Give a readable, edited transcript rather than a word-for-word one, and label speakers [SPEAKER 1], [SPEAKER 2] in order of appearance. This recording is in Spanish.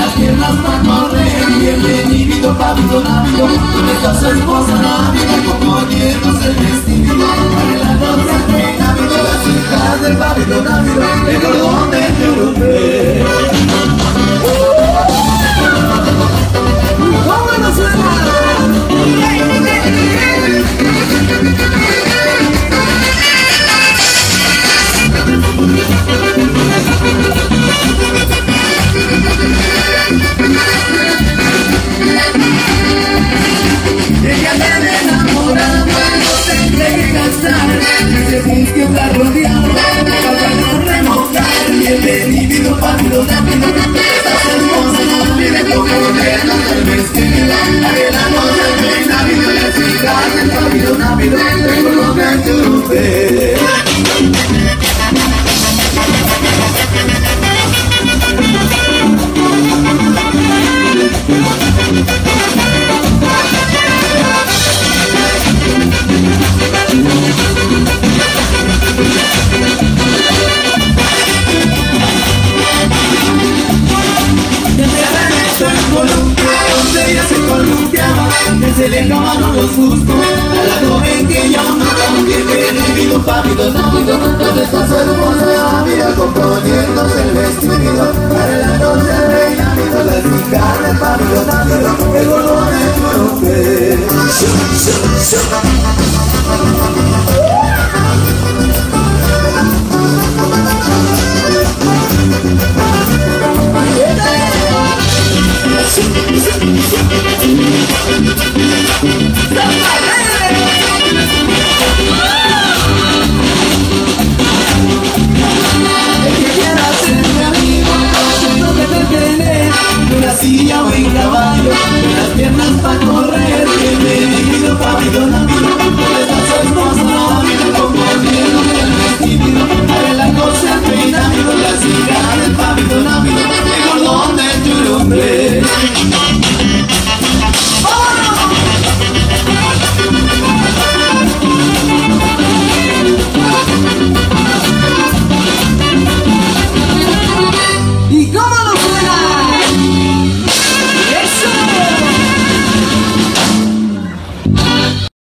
[SPEAKER 1] las piernas para correr. Bienvenido, papito návido, donde está su esposa návida, componiéndose el vestido, arreglándose el peinado, las hijas del papito návido, el cordón de europeo. ¿Cómo no suena? Ella viene enamorada, no se deje cansar, se busque un carro rodeado, para remontar. Bienvenido, papito návido, estás hermosa, no viene como llena del vestido, arreglándose el peinado, las hijas del papito návido, el color de europeo. Donde ella se columpiaba, que se le acabaron los gustos a la joven que llamaba. Bienvenido, papito návido, donde está su hermosa amiga, componiéndose el vestido, arreglándose el peinado, las hijas del papito návido, el color de europeo. Una silla o en caballo, las piernas para correr.